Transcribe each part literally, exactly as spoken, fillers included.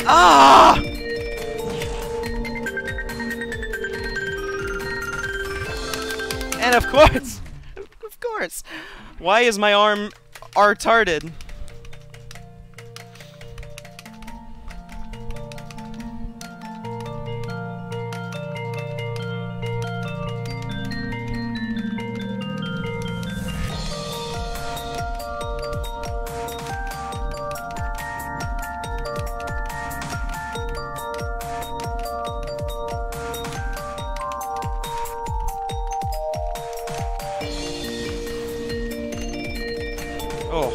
Ah! And of course, of course, why is my arm retarded? Oh.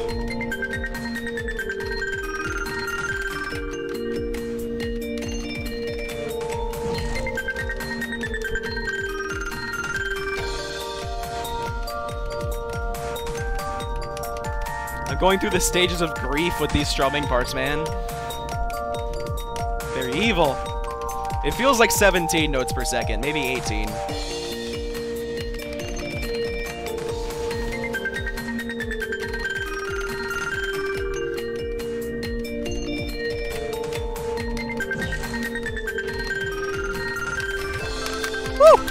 I'm going through the stages of grief with these strumming parts, man. They're evil. It feels like seventeen notes per second, maybe eighteen. Woo!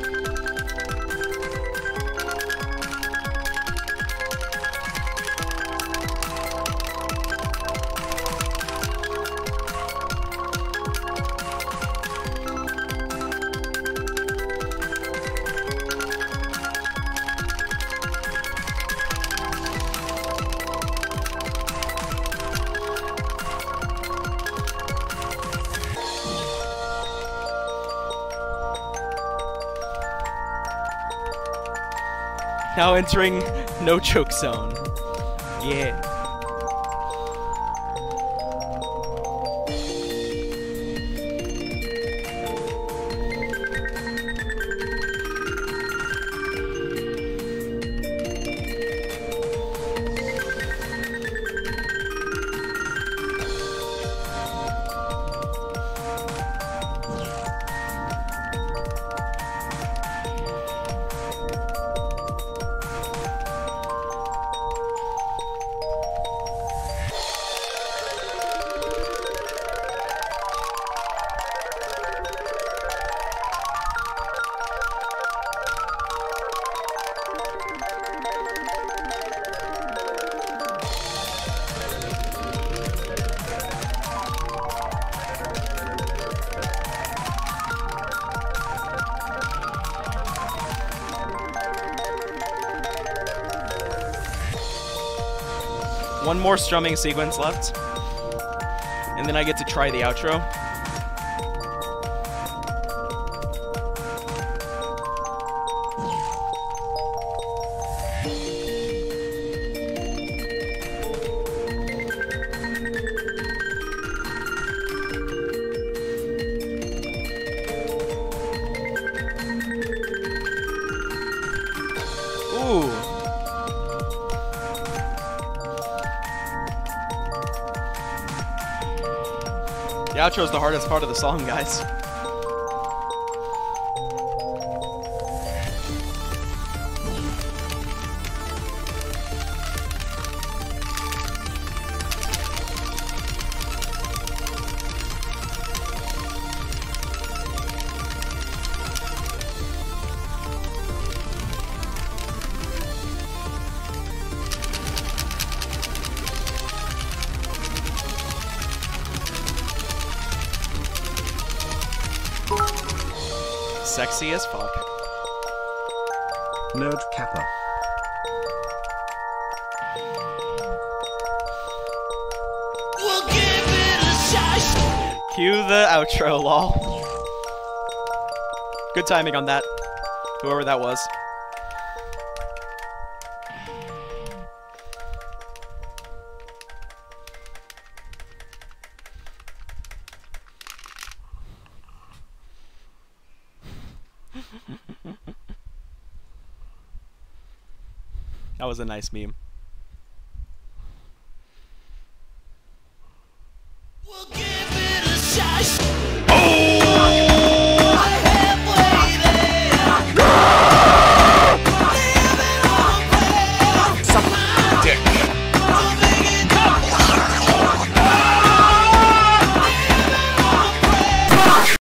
Now entering no choke zone. Yeah. One more strumming sequence left, and then I get to try the outro. Ooh. The outro is the hardest part of the song, guys. Sexy as fuck. Nerd Kappa. We'll give it a shot. Cue the outro, lol. Good timing on that. Whoever that was. That was a nice meme.